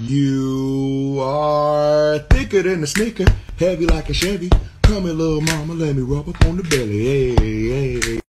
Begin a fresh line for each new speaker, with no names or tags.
You are thicker than a sneaker, heavy like a Chevy. Come here, little mama, let me rub up on the belly. Hey, hey, hey.